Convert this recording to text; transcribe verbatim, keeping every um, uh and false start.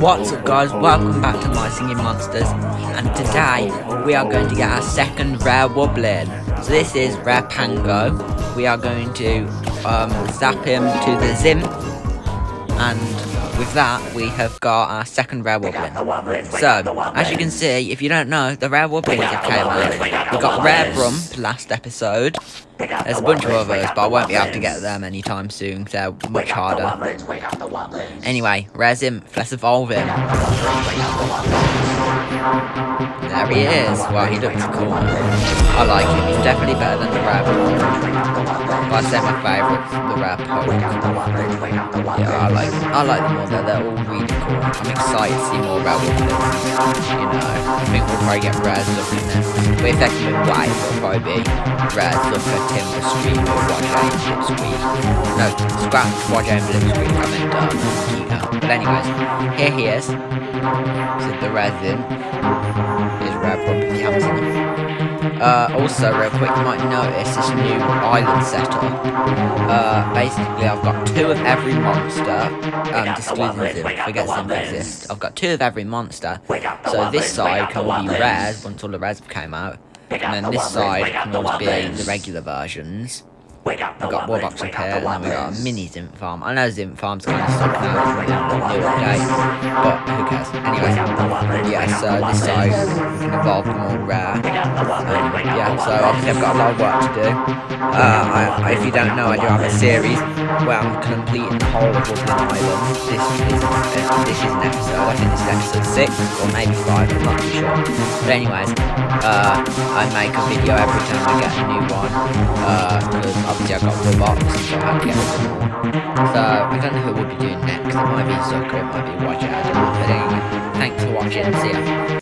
What's up guys, welcome back to My Singing Monsters, and today we are going to get our second rare Wublin. So this is Rare Pango. We are going to um, zap him to the Zynth, and with that we have got our second rare Wublin. So, as you can see, if you don't know, the rare Wublins have came out. We got Rare Brump last episode. There's a bunch of others, but I won't be able to get them anytime soon, because they're much harder. Anyway, Rare Zynth, let's evolve him. There he is. Well, he looks cool. I like him. He's definitely better than the Rare Poke. But I'd say my favourite's the Rare Poke. Yeah, I like I like them all. They're, they're all really cool. I'm excited to see more Rare Wublins. You know, I think we'll probably get Rare Zuck in them. But if they can be white, it'll probably be Rare Zucker, Timber, Screamer, Wajay, Blipsqueak. No, Scratch, Wajay, and Blipsqueak. I meant um, Kiko. But anyways, here he is. So the Rare Zynth is Rare Brump if you haven't seen him. Uh, also, real quick, you might notice this new island setup. Uh, basically, I've got two of every monster, um, excluding Zynth, forget Zynth exists. I've got two of every monster, so this side can all be rares once all the rares have came out, and then this side can all be the regular versions. We've got Warbox up here, and then we've got a mini Zynth farm. I know Zynth farm's kind of stuck now with the new update, but who cares? Anyways, yeah, so this side we can evolve them all rare. Um, yeah, so obviously I've got a lot of work to do. Uh, I, I, if you don't know, I do have a series where I'm completing the whole of Wublin Island. This is uh, this is an episode. I think this is episode six or maybe five. I'm not too sure. But anyways, uh, I make a video every time I get a new one. Because uh, obviously I've got full box, so I have to get rid of them all. So, I don't know who we'll be doing next. It might be Zucker, it might be Wajay, I don't know. But anyway, thanks for watching, see ya.